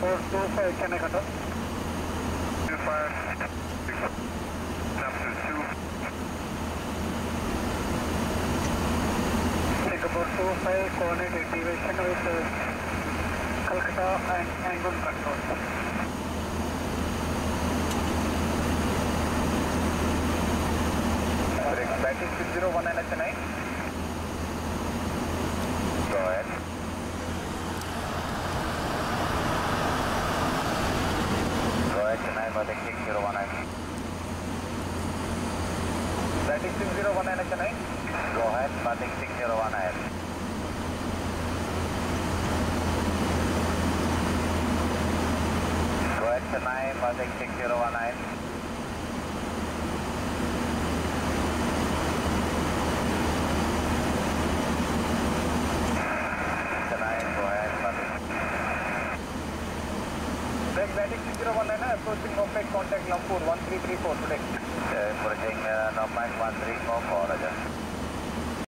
425, can I cut off? 25, up to 2. Singapore 25, coordinate deviation with Calcutta and angle control. Batting 601 and HNI. Go ahead. Go ahead, HNI, batting 601. Batting 601 and HNI. Go ahead, batting 601. Go ahead, HNI, batting 601. Batting 601 approaching Moped contact Lampur 1334 today. Approaching Nomad 1344.